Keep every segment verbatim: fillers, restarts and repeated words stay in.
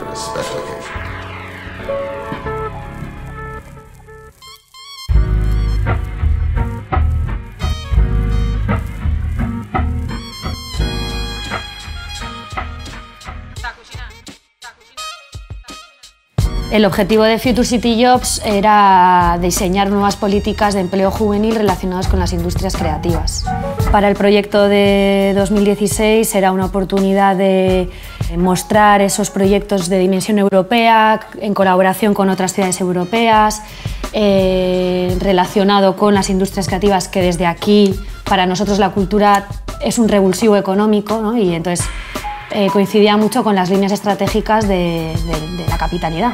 a special occasion. El objetivo de Future City Jobs era diseñar nuevas políticas de empleo juvenil relacionadas con las industrias creativas. Para el proyecto de dos mil dieciséis era una oportunidad de mostrar esos proyectos de dimensión europea en colaboración con otras ciudades europeas, eh, relacionado con las industrias creativas, que desde aquí para nosotros la cultura es un revulsivo económico, ¿no? Y entonces eh, coincidía mucho con las líneas estratégicas de, de, de la capitalidad.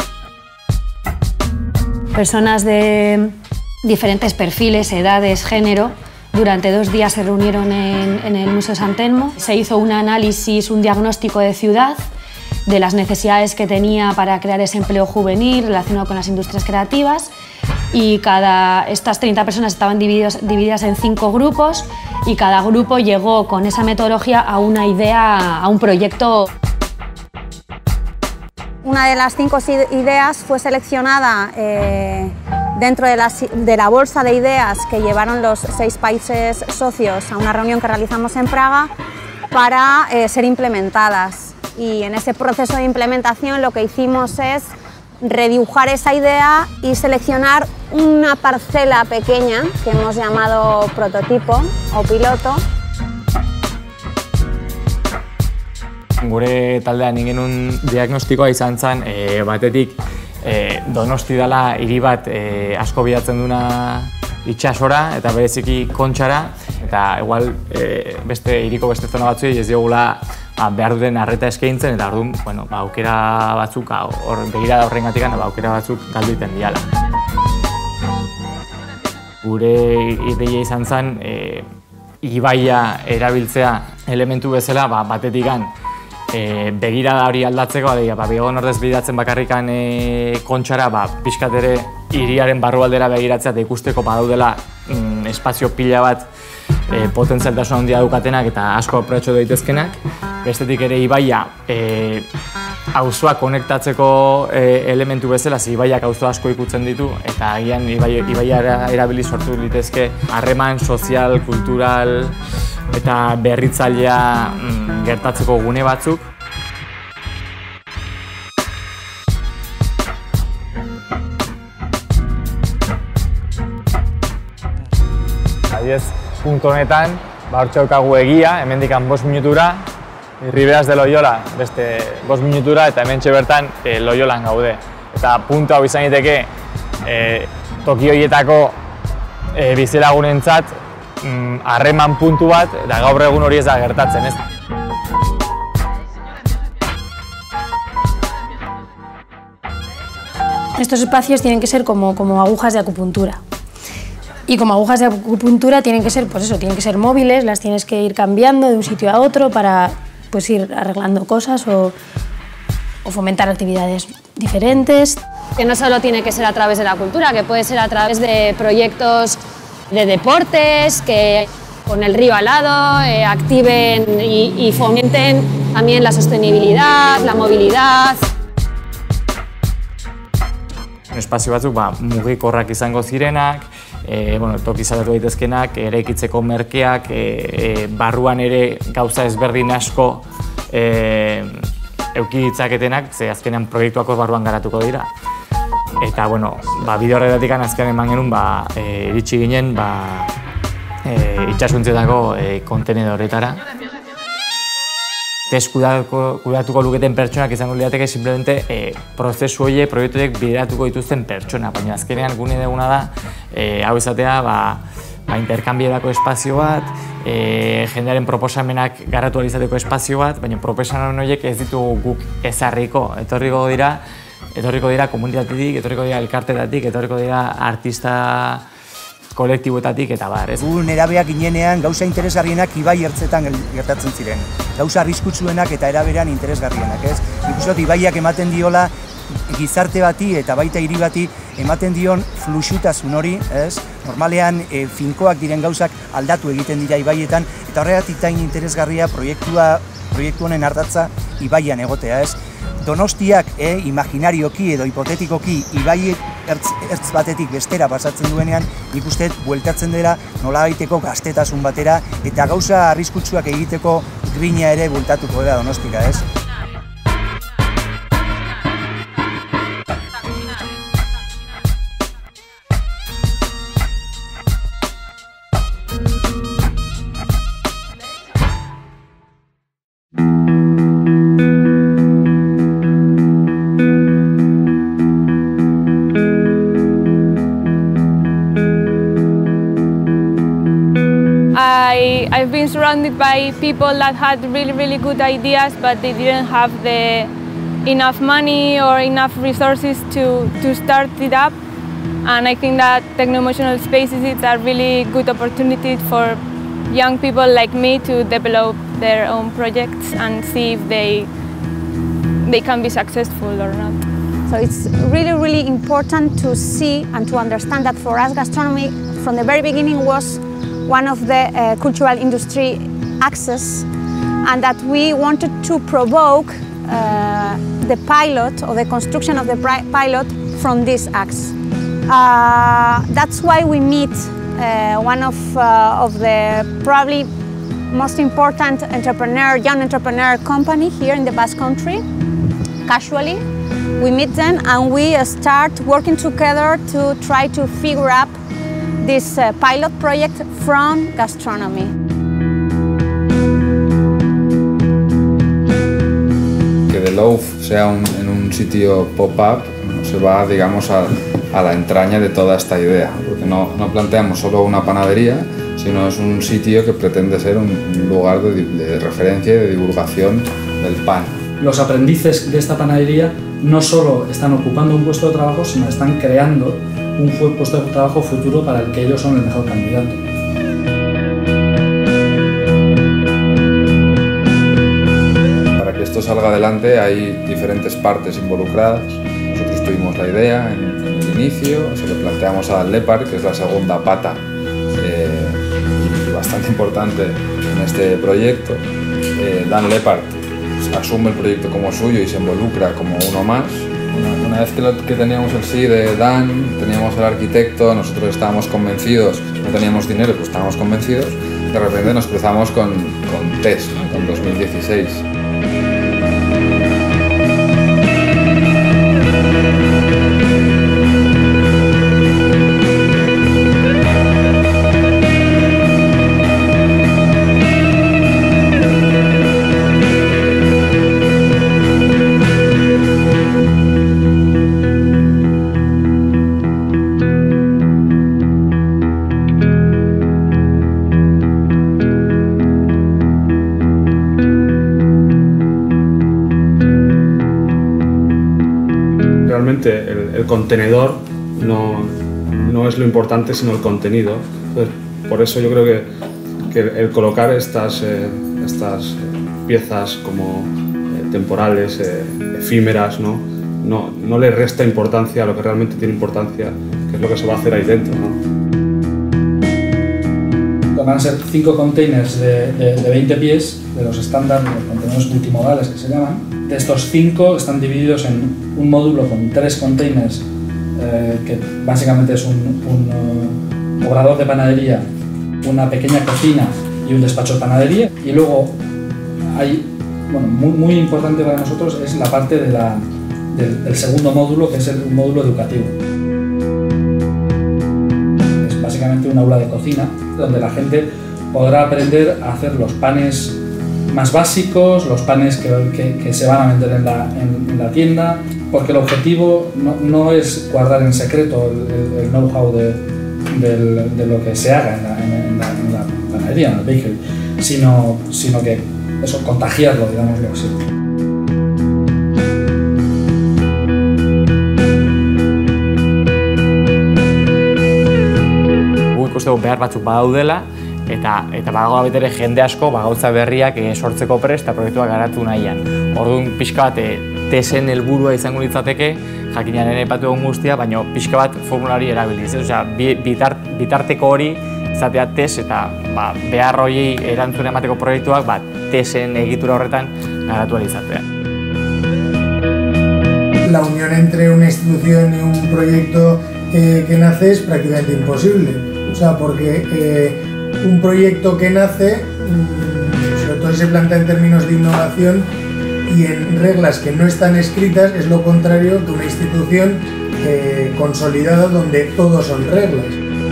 Personas de diferentes perfiles, edades, género, durante dos días se reunieron en, en el Museo San Telmo. Se hizo un análisis, un diagnóstico de ciudad, de las necesidades que tenía para crear ese empleo juvenil relacionado con las industrias creativas, y cada, estas treinta personas estaban divididos, divididas en cinco grupos, y cada grupo llegó con esa metodología a una idea, a un proyecto. Una de las cinco ideas fue seleccionada eh, dentro de la, de la bolsa de ideas que llevaron los seis países socios a una reunión que realizamos en Praga para eh, ser implementadas. Y en ese proceso de implementación lo que hicimos es redibujar esa idea y seleccionar una parcela pequeña que hemos llamado prototipo o piloto. Gure taldean egin genuen diagnostikoa izan zen, e, batetik e, Donosti dela hiri bat e, asko bilatzen duna itsasora eta bereziki Kontxara, eta igual e, beste hiriko beste zona batzuei ez diogula ba, behar duten arreta eskaintzen, eta orduan, bueno, ba, aukera batzuk, hor begira da horrengatik, ba, aukera batzuk galdu egiten diala. Gure ideia izan zen e, ibaia erabiltzea elementu bezala, ba, batetikan E, begirada hori aldatzeko, ba, begon ordez bidatzen bakarrikan e, Kontxara, ba, pixkat ere hiriaren barrualdera begiratzea eta ikusteko badaudela mm, espazio pila bat e, potentzialtasun handia dukatenak eta asko aprobetxatu daitezkenak. Bestetik ere ibaia e, auzoak konektatzeko e, elementu bezala, ze ibaiak auzo asko ikutzen ditu, eta agian ibaia, ibaia erabili sortu litezke harreman sozial, kultural eta berritzailea mm, gertatzeko gune batzuk. Adibidez, puntu honetan, ba, hortxe daukagu egia, hemendikan bost minutura, Riberas de Loyola, beste bost minutura, eta hementxe bertan e, Loyolan gaude. Eta puntu hau izan daiteke e, toki horietako e, bizilagunentzat harreman mm, puntu bat, eta gaur egun hori ez da gertatzen, ez? Estos espacios tienen que ser como, como agujas de acupuntura. Y como agujas de acupuntura tienen que ser, pues eso, tienen que ser móviles, las tienes que ir cambiando de un sitio a otro para pues, ir arreglando cosas o, o fomentar actividades diferentes. Que no solo tiene que ser a través de la cultura, que puede ser a través de proyectos de deportes, que con el río al lado eh, activen y, y fomenten también la sostenibilidad, la movilidad. Espazio batzuk ba, mugikorrak izango zirenak, e, bueno, toki izateko daitezkenak, eraikitzeko merkeak, e, e, barruan ere gauza ezberdin asko e, euki ditzaketenak, ze azkenean proiektuako barruan garatuko dira. Eta, bueno, ba, bide horretatik azkenean eman genuen, ba, e, iritsi ginen, ba, e, itxasuntzetako e, kontenedoretara. Tez kudatuko luketen pertsonak izango lirateke simplemente e, prozesu horiek, proiektuek bideratuko dituzten pertsona, baina azkenean gune duguna da e, hau izatea ba, ba, interkanbierako espazio bat, e, jendearen proposamenak garatu ahal izateko espazio bat, baina proposamen horiek ez ditugu guk ezarriko, etorriko dira, etorriko dira komunitatetik, etorriko dira elkartetatik, etorriko dira artista kolektiboetatik eta bar, ez? Gu nerabeak ginenean gauza interesgarrienak ibai ertzetan gertatzen ziren. Gauza arriskutsuenak eta eraberean interesgarrienak, ez? Ikusot, ibaiak ematen diola gizarte bati eta baita hiri bati ematen dion fluxutasun hori, ez? Normalean e, finkoak diren gauzak aldatu egiten dira ibaietan, eta horregatik tain interesgarria proiektua, proiektu honen ardatza ibaian egotea, ez? Donostiak eh, imaginarioki edo hipotetikoki ibai ertz, ertz batetik bestera pasatzen duenean, nik uste bueltatzen dela nolabaiteko gaztetasun batera eta gauza arriskutsuak egiteko grina ere bueltatuko dela Donostika, ez? I, I've been surrounded by people that had really, really good ideas, but they didn't have the enough money or enough resources to, to start it up. And I think that techno-emotional spaces is a really good opportunity for young people like me to develop their own projects and see if they, they can be successful or not. So it's really, really important to see and to understand that for us gastronomy from the very beginning was one of the uh, cultural industry axes, and that we wanted to provoke uh, the pilot or the construction of the pilot from this axe. Uh, that's why we meet uh, one of, uh, of the probably most important entrepreneur, young entrepreneur company here in the Basque Country, casually. We meet them and we start working together to try to figure out this uh, pilot project from gastronomy. Que The Loaf sea un, en un sitio pop-up se va, digamos, a, a la entraña de toda esta idea, porque no, no planteamos solo una panadería, sino es un sitio que pretende ser un lugar de, de referencia y de divulgación del pan. Los aprendices de esta panadería no solo están ocupando un puesto de trabajo, sino están creando un puesto de trabajo futuro para el que ellos son el mejor candidato. Para que esto salga adelante hay diferentes partes involucradas. Nosotros tuvimos la idea en, en el inicio, se lo planteamos a Dan Lepard, que es la segunda pata eh, y bastante importante en este proyecto. Eh, Dan Lepard asume el proyecto como suyo y se involucra como uno más. Una, una vez que, lo, que teníamos el sí de Dan, teníamos al arquitecto, nosotros estábamos convencidos, no teníamos dinero, pero estábamos convencidos, de repente nos cruzamos con, con Tess, ¿no? Con dos mil dieciséis. Realmente el, el contenedor no, no es lo importante, sino el contenido. Entonces, por eso yo creo que, que el colocar estas, eh, estas piezas como eh, temporales, eh, efímeras, ¿no? No, no le resta importancia a lo que realmente tiene importancia, que es lo que se va a hacer ahí dentro, ¿no? Van a ser cinco containers de, de, de veinte pies, de los estándar, los contenedores multimodales que se llaman. De estos cinco están divididos en un módulo con tres containers, eh, que básicamente es un, un uh, obrador de panadería, una pequeña cocina y un despacho de panadería. Y luego hay, bueno, muy, muy importante para nosotros es la parte de la, del, del segundo módulo, que es el módulo educativo. Es básicamente un aula de cocina donde la gente podrá aprender a hacer los panes más básicos, los panes que, que, que se van a vender en la, en, en la tienda, porque el objetivo no, no es guardar en secreto el, el, el know-how de, de, de lo que se haga en la, en, en la, en la panadería, en el bakery, sino, sino que eso, contagiarlo, digámoslo así. Ikuste dugu behar batzuk badaudela, eta eta badago baita ere jende asko ba gauza berriak sortzeko prest eta proiektuak garatu nahian. Orduan pixka bat Tesen helburua izango litzateke, jakinean ere aipatu egun guztia, baina pixka bat formulari erabiliz. Osea, bitart, bitarteko hori izatea Tes eta ba, behar horiei erantzune emateko proiektuak ba, Tesen egitura horretan garatu ahal izatea. la unión entre una institución y un proyecto eh, que nace es prácticamente imposible. O sea, porque eh, un proyecto que nace, mmm, sobre todo si se plantea en términos de innovación y en reglas que no están escritas, es lo contrario que una institución eh, consolidada donde todo son reglas.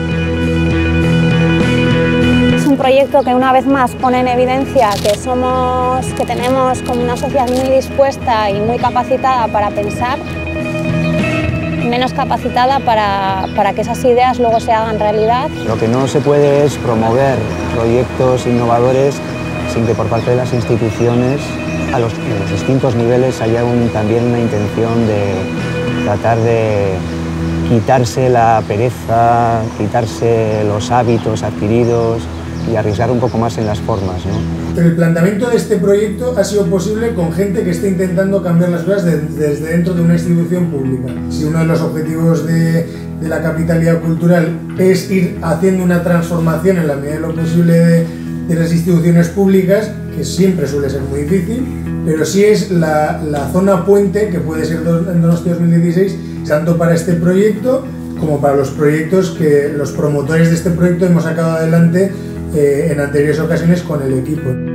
Es un proyecto que una vez más pone en evidencia que somos, que tenemos como una sociedad muy dispuesta y muy capacitada para pensar, menos capacitada para, para que esas ideas luego se hagan realidad. Lo que no se puede es promover proyectos innovadores sin que por parte de las instituciones a los, a los distintos niveles haya un, también una intención de tratar de quitarse la pereza, quitarse los hábitos adquiridos y arriesgar un poco más en las formas, ¿no? Pero el planteamiento de este proyecto ha sido posible con gente que está intentando cambiar las cosas de, desde dentro de una institución pública. Si uno de los objetivos de, de la capitalidad cultural es ir haciendo una transformación en la medida de lo posible de, de las instituciones públicas, que siempre suele ser muy difícil, pero sí es la, la zona puente que puede ser en Donosti dos mil dieciséis, tanto para este proyecto como para los proyectos que los promotores de este proyecto hemos sacado adelante Eh, en anteriores ocasiones con el equipo.